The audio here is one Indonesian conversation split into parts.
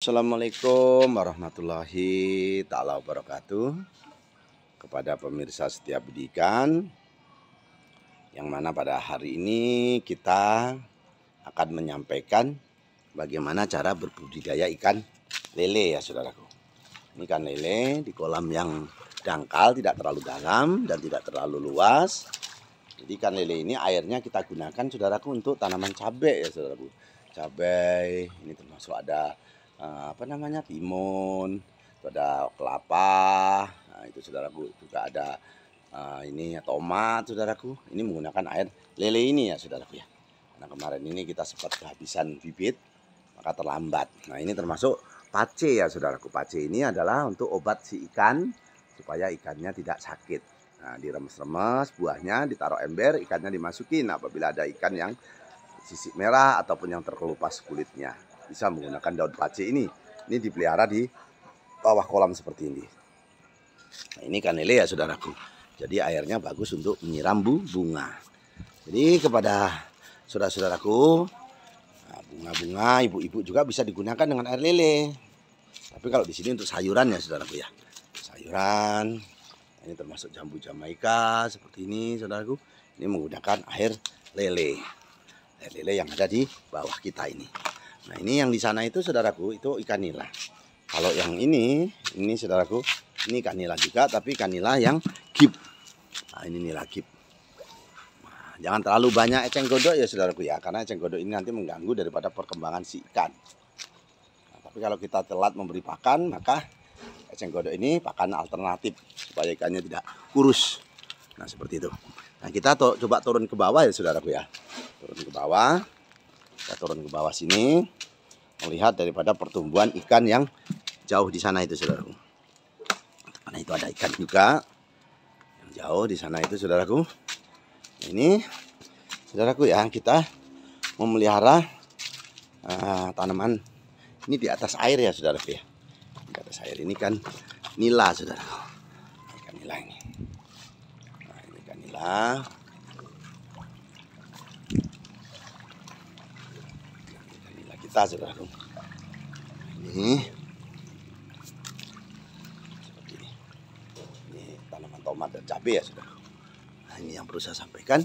Assalamualaikum warahmatullahi ta'ala wabarakatuh. Kepada pemirsa setia Budi Ikan, yang mana pada hari ini kita akan menyampaikan bagaimana cara berbudidaya ikan lele ya saudaraku. Ini ikan lele di kolam yang dangkal, tidak terlalu dalam dan tidak terlalu luas. Jadi ikan lele ini airnya kita gunakan saudaraku untuk tanaman cabai ya saudaraku. Cabai ini termasuk ada timun, itu ada kelapa, nah, itu saudaraku juga ada ini ya, tomat saudaraku. Ini menggunakan air lele ini ya saudaraku ya. Nah kemarin ini kita sempat kehabisan bibit maka terlambat. Nah ini termasuk pace ya saudaraku. Pace ini adalah untuk obat si ikan supaya ikannya tidak sakit. Nah diremes-remes buahnya, ditaruh ember, ikannya dimasukin. Apabila ada ikan yang sisik merah ataupun yang terkelupas kulitnya, bisa menggunakan daun pace ini. Ini dipelihara di bawah kolam seperti ini. Nah, ini ikan lele ya saudaraku. Jadi airnya bagus untuk menyiram bunga. Jadi kepada saudara-saudaraku, bunga-bunga ibu-ibu juga bisa digunakan dengan air lele. Tapi kalau di sini untuk sayuran ya saudaraku ya. Sayuran, ini termasuk jambu Jamaika seperti ini saudaraku. Ini menggunakan air lele. Air lele yang ada di bawah kita ini. Nah ini yang di sana itu saudaraku, itu ikan nila. Kalau yang ini saudaraku, ini ikan nila juga, tapi ikan nila yang gip. Nah ini nila gip. Nah, jangan terlalu banyak eceng gondok ya saudaraku ya, karena eceng gondok ini nanti mengganggu daripada perkembangan si ikan. Nah, tapi kalau kita telat memberi pakan, maka eceng gondok ini pakan alternatif supaya ikannya tidak kurus. Nah seperti itu. Nah kita coba turun ke bawah ya saudaraku ya. Turun ke bawah. Kita turun ke bawah sini, melihat daripada pertumbuhan ikan yang jauh di sana itu saudaraku. Karena itu ada ikan juga yang jauh di sana itu saudaraku. Ini saudaraku ya, kita memelihara tanaman ini di atas air ya saudaraku ya. Di atas air ini kan nila saudaraku. Ikan nila ini. Nah, ini ikan nila. Kita saudaraku. Ini seperti ini. Ini tanaman tomat dan cabai ya saudaraku. Nah, ini yang perlu saya sampaikan.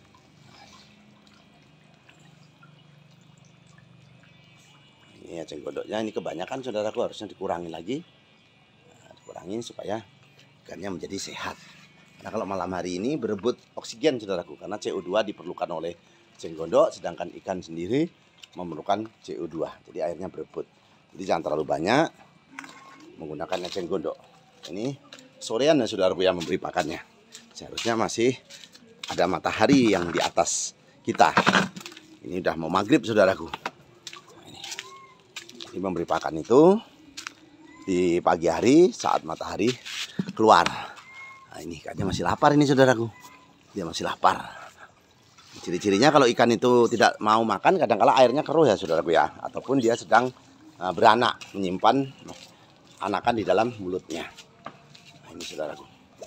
Ini eceng gondoknya ini kebanyakan saudaraku, harusnya dikurangi lagi. Nah, dikurangi supaya ikannya menjadi sehat. Karena kalau malam hari ini berebut oksigen saudaraku, karena CO2 diperlukan oleh eceng gondok, sedangkan ikan sendiri memerlukan CO2, jadi airnya berebut. Jadi jangan terlalu banyak menggunakan eceng gondok. Ini sorean ya saudaraku yang memberi pakannya. Seharusnya masih ada matahari yang di atas kita. Ini udah mau maghrib saudaraku. Nah, ini memberi pakan itu di pagi hari saat matahari keluar. Nah ini ikannya masih lapar ini saudaraku. Dia masih lapar. Ciri-cirinya kalau ikan itu tidak mau makan, kadang-kala airnya keruh ya saudaraku ya, ataupun dia sedang beranak, menyimpan anakan di dalam mulutnya. Nah ini saudaraku.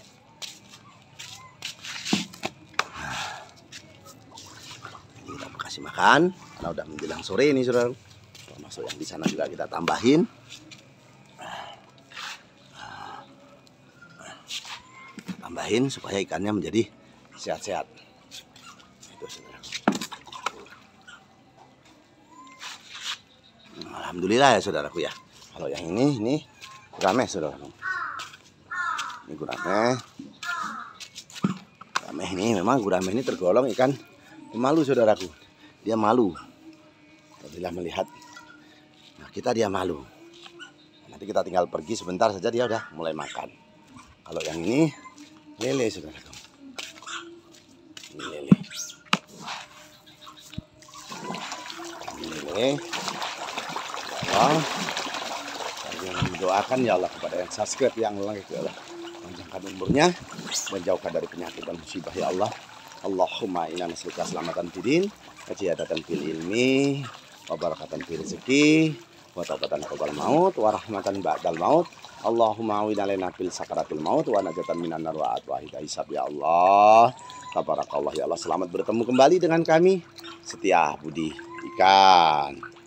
Ini kita kasih makan karena udah menjelang sore ini saudaraku. Termasuk yang di sana juga kita tambahin. Tambahin supaya ikannya menjadi sehat-sehat. Alhamdulillah ya saudaraku ya. Kalau yang ini gurame saudaraku. Ini gurame. Gurame ini memang gurame ini tergolong ikan pemalu saudaraku. Dia malu apabila melihat kita, dia malu. Nanti kita tinggal pergi sebentar saja dia udah mulai makan. Kalau yang ini lele saudaraku. Ini lele. Ini lele. Allah, yang mendoakan ya Allah kepada yang subscribe, yang like ya Allah, panjangkan umurnya, menjauhkan dari penyakit dan musibah ya Allah. Allahumma inna nas'aluka selamatan fid-din, wajihadatan fil ilmi, wa barakatan fil rezeki, wa taubatan qabla maut, wa rahmatan ba'dal maut. Allahumma awin alaina fil sakaratil maut, wa najatan minan nar wa atwahida hisab ya Allah. Tabarakallah ya Allah. Selamat bertemu kembali dengan kami Setia Budi Ikan.